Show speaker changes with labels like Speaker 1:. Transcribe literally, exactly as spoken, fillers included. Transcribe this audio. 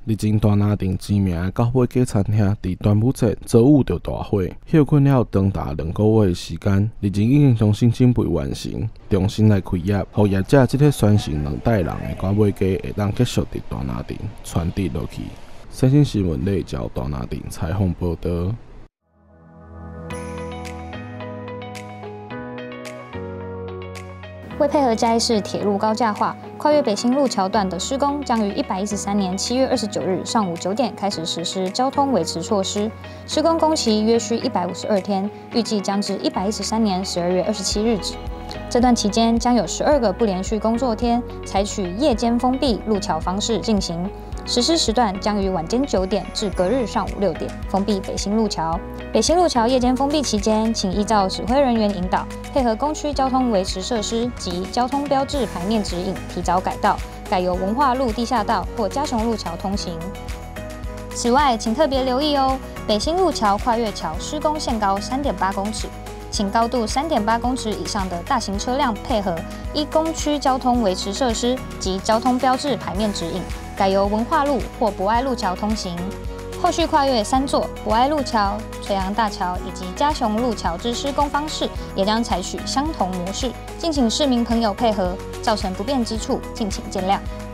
Speaker 1: 历经大拿定知名的高尾鸡餐厅，伫端午节遭遇到大火，休困了长达两个月的时间，日前已经重新准备完成，重新来开业，互业者即个宣承两代人的高尾鸡会当继续伫大拿定传递落去。三星新闻内交大拿定采访报道。
Speaker 2: 为配合嘉义市铁路高架化，跨越北新路桥段的施工将于一百一十三年七月二十九日上午九点开始实施交通维持措施。施工工期约需一百五十二天，预计将至一百一十三年十二月二十七日止。这段期间将有十二个不连续工作天，采取夜间封闭路桥方式进行。实施时段将于晚间九点至隔日上午六点封闭北新路桥。北新路桥夜间封闭期间，请依照指挥人员引导，配合工区交通维持设施及交通标志牌面指引，提早改道，改由文化路地下道或嘉雄路桥通行。此外，请特别留意哦，北新路桥跨越桥施工限高 三点八公尺。请高度 三点八公尺以上的大型车辆配合依工区交通维持设施及交通标志牌面指引，改由文化路或博爱路桥通行。后续跨越三座博爱路桥、垂杨大桥以及嘉雄路桥之施工方式，也将采取相同模式，敬请市民朋友配合，造成不便之处，敬请见谅。